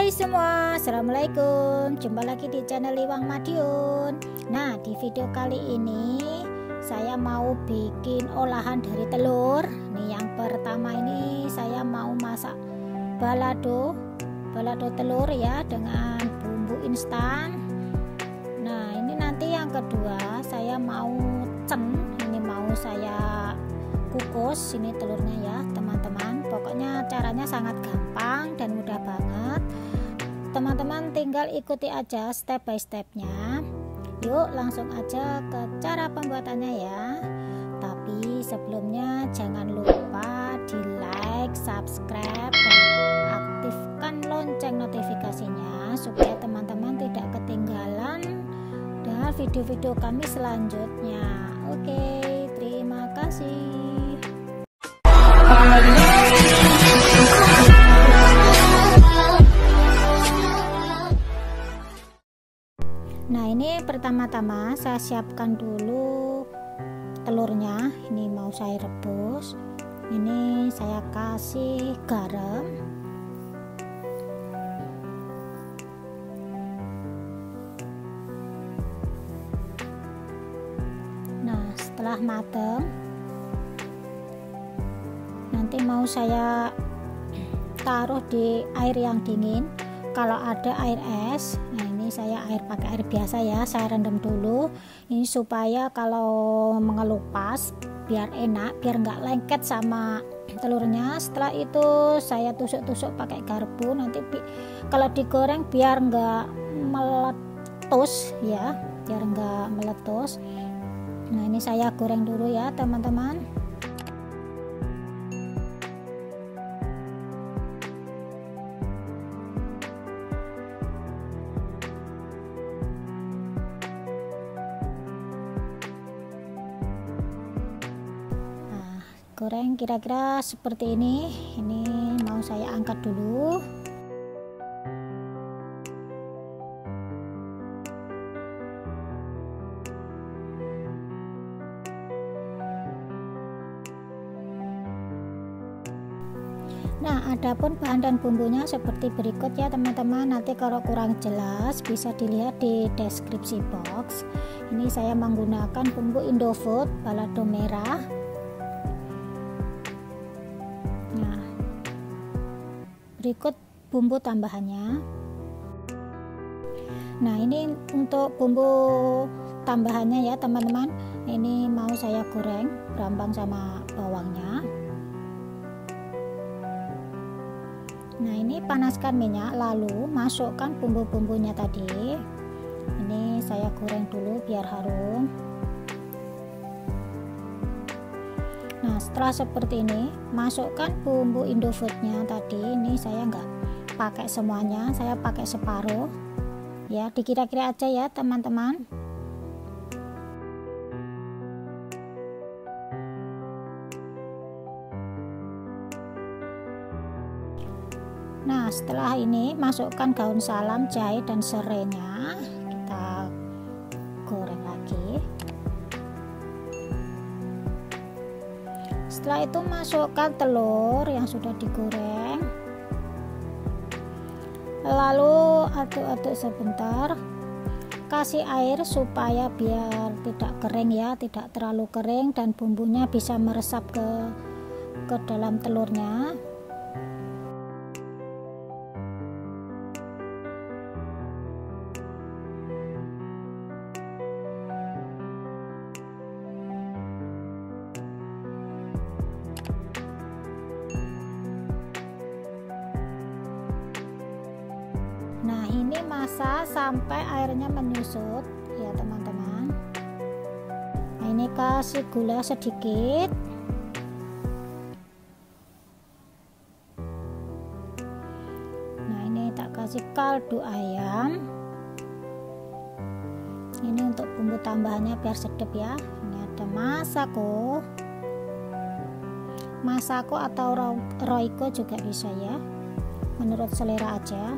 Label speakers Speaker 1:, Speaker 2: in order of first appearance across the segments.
Speaker 1: Hai semua, assalamualaikum. Jumpa lagi di channel Iwang Madiun. Nah, di video kali ini saya mau bikin olahan dari telur. Nih, yang pertama ini saya mau masak balado telur ya, dengan bumbu instan. Nah, ini nanti yang kedua saya mau ini mau saya kukus ini telurnya ya teman-teman. Pokoknya caranya sangat gampang dan mudah banget. Teman-teman tinggal ikuti aja step by stepnya. Yuk langsung aja ke cara pembuatannya ya. Tapi sebelumnya jangan lupa di like, subscribe, dan aktifkan lonceng notifikasinya supaya teman-teman tidak ketinggalan dengan video-video kami selanjutnya. Oke, terima kasih. Nah, ini pertama-tama saya siapkan dulu telurnya. Ini mau saya rebus. Ini saya kasih garam. Nah, setelah mateng nanti mau saya taruh di air yang dingin. Kalau ada air es, nah ini saya pakai air biasa ya, saya rendam dulu ini supaya kalau mengelupas biar enak, biar nggak lengket sama telurnya. Setelah itu saya tusuk-tusuk pakai garpu, nanti kalau digoreng biar nggak meletus ya, biar nggak meletus. Nah, ini saya goreng dulu ya teman-teman. Goreng kira-kira seperti ini. Ini mau saya angkat dulu. Nah, adapun bahan dan bumbunya seperti berikut ya teman-teman. Nanti kalau kurang jelas bisa dilihat di deskripsi box. Ini saya menggunakan bumbu Indofood balado merah. Berikut bumbu tambahannya. Nah, ini untuk bumbu tambahannya ya teman-teman. Ini mau saya goreng berambang sama bawangnya. Nah, ini panaskan minyak lalu masukkan bumbu-bumbunya tadi. Ini saya goreng dulu biar harum. Nah, setelah seperti ini masukkan bumbu Indofoodnya tadi. Ini saya nggak pakai semuanya, saya pakai separuh ya, dikira-kira aja ya teman-teman. Nah, setelah ini masukkan daun salam, jahe, dan serainya. Kita goreng lagi. Setelah itu masukkan telur yang sudah digoreng, lalu aduk-aduk sebentar, kasih air supaya biar tidak kering ya, tidak terlalu kering, dan bumbunya bisa meresap ke dalam telurnya. Nah, ini masak sampai airnya menyusut ya teman-teman. Nah, ini kasih gula sedikit. Nah, ini tak kasih kaldu ayam. Ini untuk bumbu tambahannya biar sedap ya. Ini ada masako atau roiko juga bisa ya, menurut selera aja.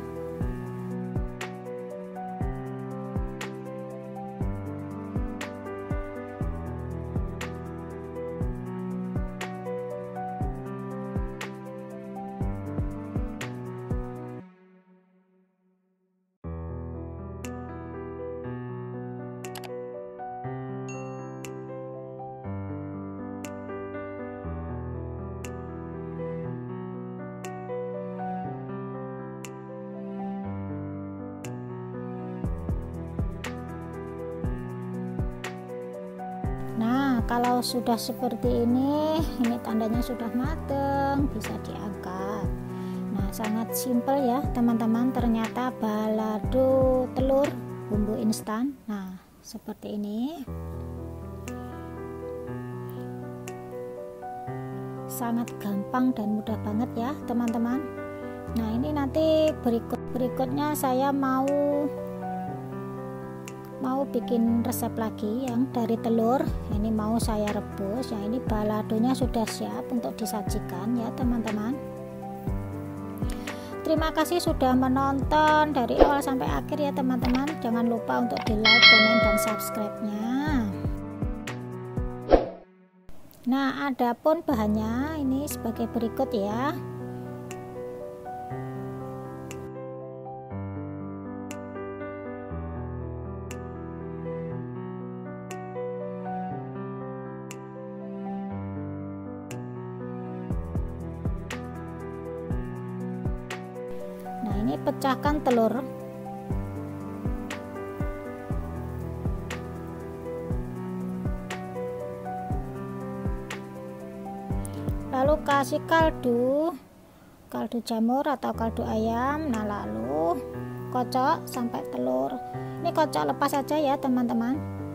Speaker 1: kalau sudah seperti ini tandanya sudah matang, bisa diangkat. Nah, sangat simpel ya teman-teman, ternyata balado telur bumbu instan. Nah, seperti ini. Sangat gampang dan mudah banget ya teman-teman. Nah, ini nanti berikutnya saya mau bikin resep lagi yang dari telur. Ini mau saya rebus. Yang ini baladonya sudah siap untuk disajikan ya teman-teman. Terima kasih sudah menonton dari awal sampai akhir ya teman-teman. Jangan lupa untuk di like, komen, dan subscribe-nya. Nah, adapun bahannya ini sebagai berikut ya. Nah, ini pecahkan telur. Lalu kasih kaldu jamur atau kaldu ayam. Nah, lalu kocok sampai telur. Ini kocok lepas saja ya teman-teman.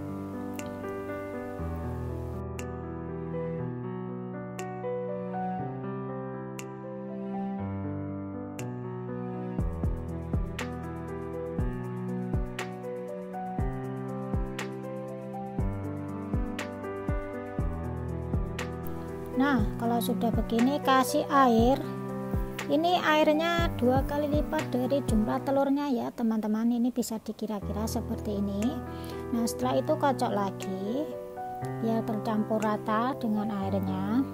Speaker 1: Nah, kalau sudah begini kasih air. Ini airnya 2 kali lipat dari jumlah telurnya ya teman-teman. Ini bisa dikira-kira seperti ini. Nah, setelah itu kocok lagi biar tercampur rata dengan airnya.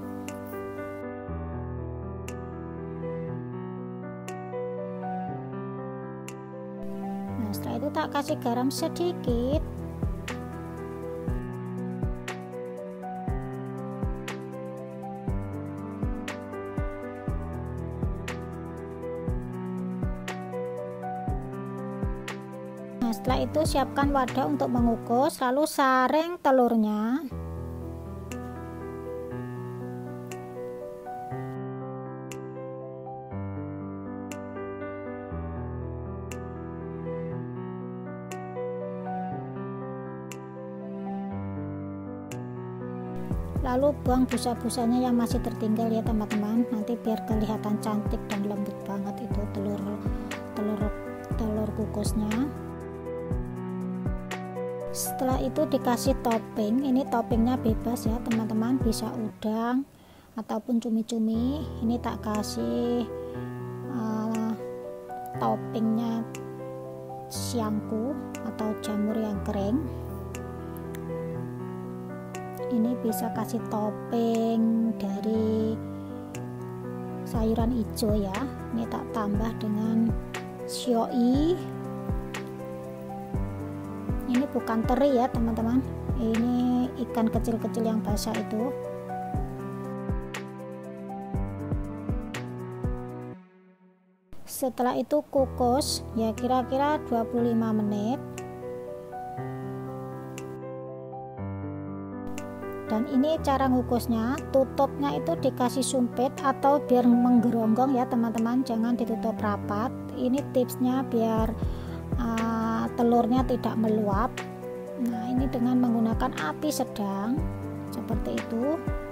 Speaker 1: Nah, setelah itu tak kasih garam sedikit. Nah, setelah itu siapkan wadah untuk mengukus, lalu saring telurnya. Lalu buang busa-busanya yang masih tertinggal ya teman-teman. Nanti biar kelihatan cantik dan lembut banget itu telur kukusnya. Setelah itu dikasih topping. Ini toppingnya bebas ya teman-teman, bisa udang ataupun cumi-cumi. Ini tak kasih toppingnya siangku atau jamur yang kering. Ini bisa kasih topping dari sayuran hijau ya. Ini tak tambah dengan sioi. Ini bukan teri ya teman-teman, ini ikan kecil-kecil yang basah itu. Setelah itu kukus ya kira-kira 25 menit. Dan ini cara ngukusnya, tutupnya itu dikasih sumpit atau biar menggeronggong ya teman-teman, jangan ditutup rapat. Ini tipsnya biar telurnya tidak meluap. Nah, ini dengan menggunakan api sedang seperti itu.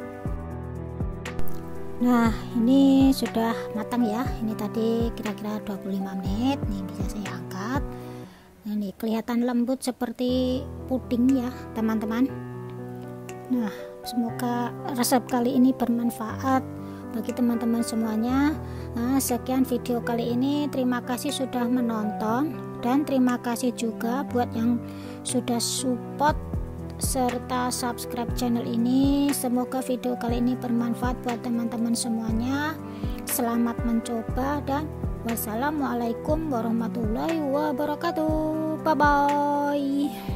Speaker 1: Nah, ini sudah matang ya. Ini tadi kira-kira 25 menit. Nih bisa saya angkat. Nah, ini kelihatan lembut seperti puding ya teman-teman. Nah, semoga resep kali ini bermanfaat bagi teman-teman semuanya. Nah, sekian video kali ini. Terima kasih sudah menonton, dan terima kasih juga buat yang sudah support serta subscribe channel ini. Semoga video kali ini bermanfaat buat teman-teman semuanya. Selamat mencoba dan wassalamualaikum warahmatullahi wabarakatuh. Bye bye.